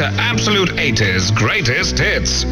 to Absolute 80s Greatest Hits.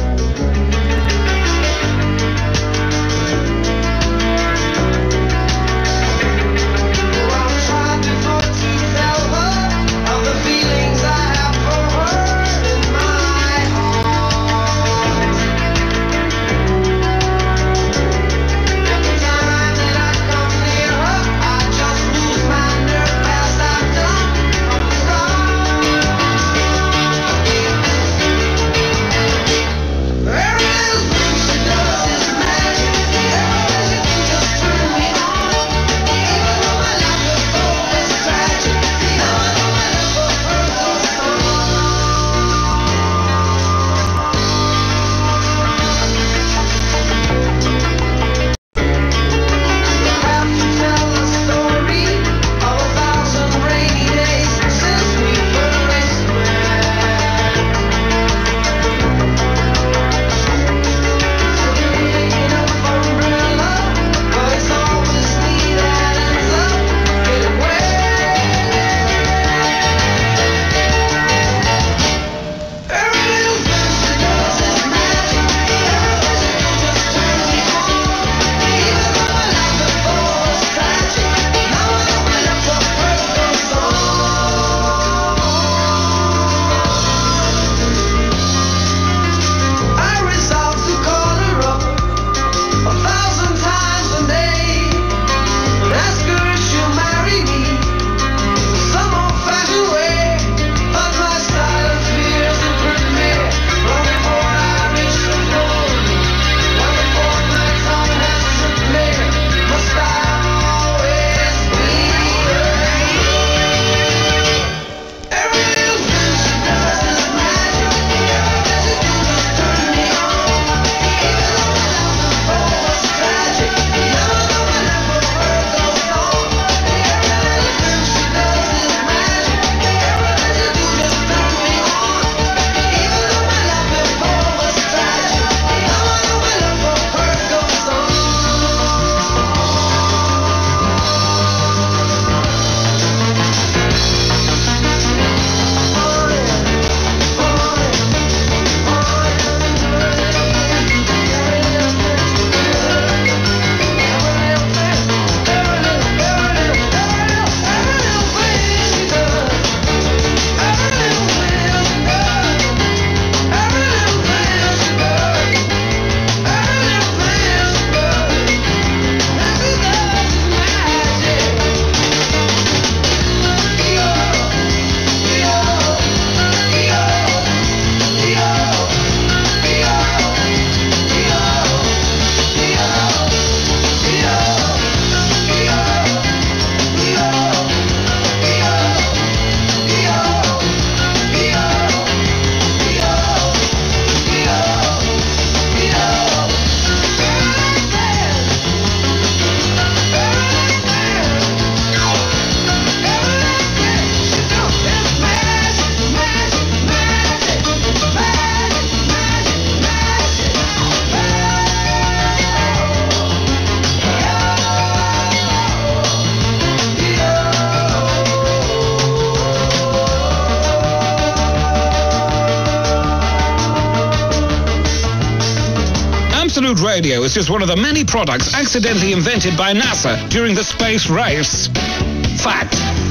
Absolute Radio is just one of the many products accidentally invented by NASA during the space race. Fact.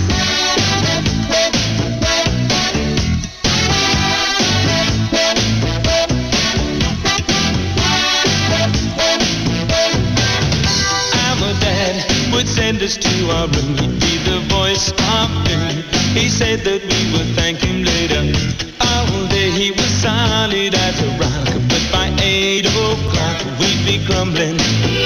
Our dad would send us to our room. He'd be the voice of doom. He said that we would thank him later. All day he was solid as a rock, but by 8 o'clock we'd be grumbling.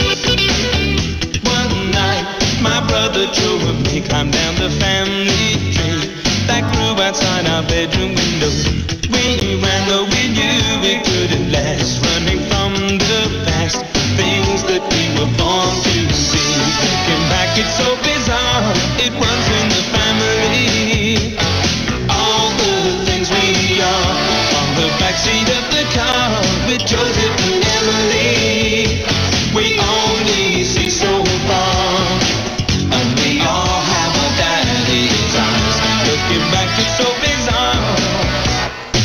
One night my brother drove me, climbed down the family tree that grew outside our bedroom window. We ran, but we knew it couldn't last, running from the past, things that we were born to be. Looking back, it's so bizarre, it runs in the family. All the things we are on the backseat of the car with Joseph and Emily. We only see so far, and we all have our daddy's eyes. Looking back, it's so bizarre.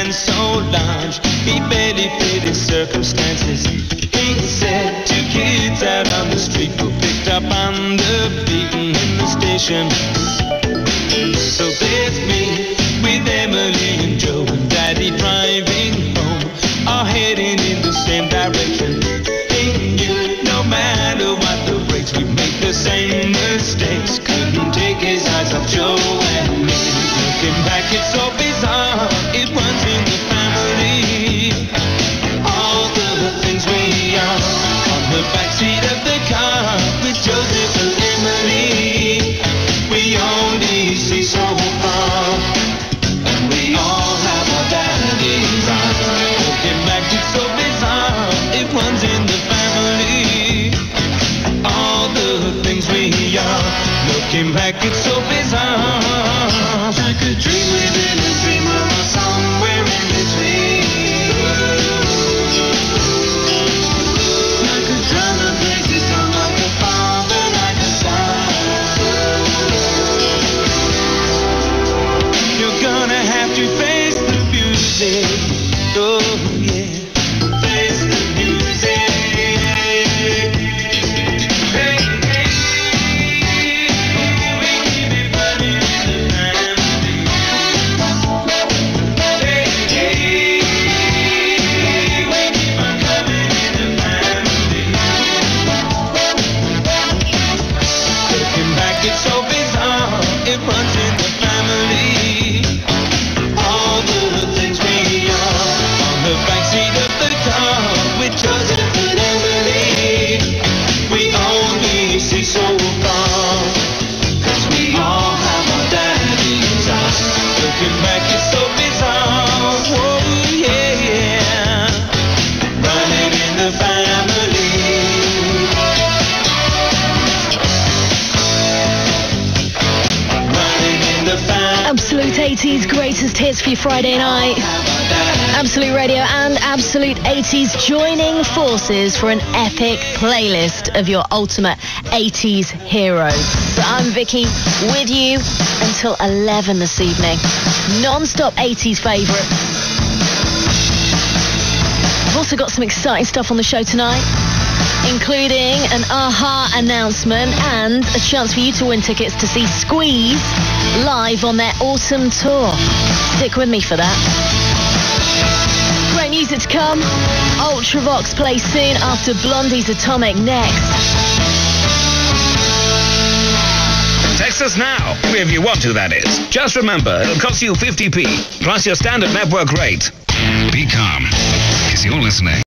man so large, he barely fit his circumstances. He said 2 kids out on the street were picked up on the beaten in the station. So there's me with Emily and Joe and Daddy driving home, all heading in the same direction. He knew no matter what the brakes, we make the same mistakes. Couldn't take his eyes off Joe and me. Looking back, it's so bizarre, it runs in the family. All the things we are on the backseat of the car with Joseph and Emily. We only see so far, and we all have our daddy's eyes. Looking back, it's so bizarre, it runs in the family. All the things we are, looking back, it's so bizarre. Like a dream within a dream, or somewhere in between. Like a drum that plays its song, like a father, like a son. You're gonna have to face the music. Oh yeah, face the music. Hey, hey, we keep it running in the family. Hey, hey, we keep on coming in the family. Looking back, it's so bizarre, it runs in the family. All the things we are on the backseat of the car with Joseph and Emily. We only see so far, 'cause we all have our daddy's eyes. Looking back, it's so bizarre. Whoa, yeah, yeah. Running in the family. Running in the family. Absolute 80s greatest hits for your Friday night. Absolute Radio and Absolute 80s joining forces for an epic playlist of your ultimate 80s heroes. So I'm Vicky with you until 11 this evening. Non-stop 80s favourites. I've also got some exciting stuff on the show tonight, including an AHA announcement and a chance for you to win tickets to see Squeeze live on their autumn tour. Stick with me for that. Great music to come. Ultravox plays soon after Blondie's Atomic next. Text us now, if you want to, that is. Just remember, it'll cost you 50p, plus your standard network rate. Be calm, because you're listening